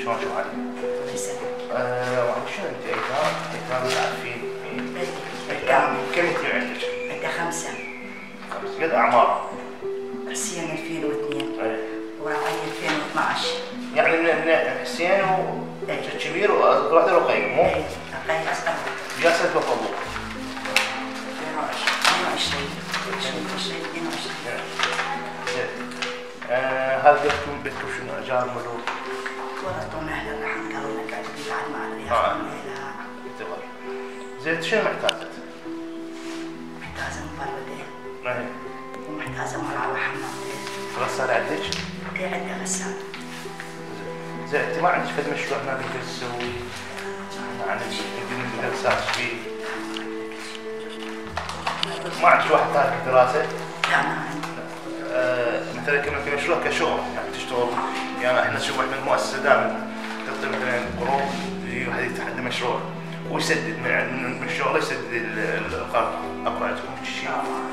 شلون شو علي؟ الله يسلمك. شنو انت ايتام عارفين؟ ايتام. كم انت عندك؟ عندها 5. قد اعمار؟ حسين 2002 ايه. وعلي 2012. يعني من حسين وكبير وواحد رقيق مو؟ ايه رقيق اصغر. جالسة توفى 22 هل بيتكم شنو اجار ملوك؟ ورثونا اهل الرحم قالوا لنا قاعد بعد ما ادري ياخذون يعتبر. زين شنو محتاجة؟ محتاجه مفردين ايه. ومحتاجه مرأة وحمامتين. غسالة عندك؟ ايه عندها غسالة. زين انت ما عندك فد مشروع هناك تقدر تسوي؟ عندك نقدر نساعدك فيه؟ ما عندك واحد ثاني في الدراسة؟ لا ما عندي. مثلا كمشروع كشغل يعني تشتغل يعني احنا نشوف احنا المؤسسه دائما تعطي مثلا قروض واحد يتحدى مشروع ويسدد من شغله يسدد القرض. اقرا عندكم شيء؟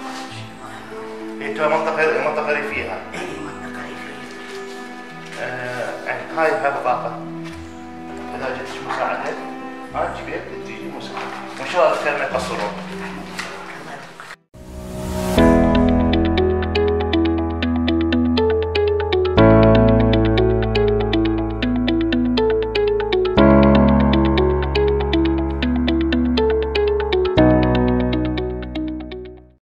هي منطقه ريفيه هاي. اي منطقة ريفية. يعني هاي بطاقه اذا جتك مساعده ما تجيبها تجي مساعده وان شاء الله خير ما يقصرون.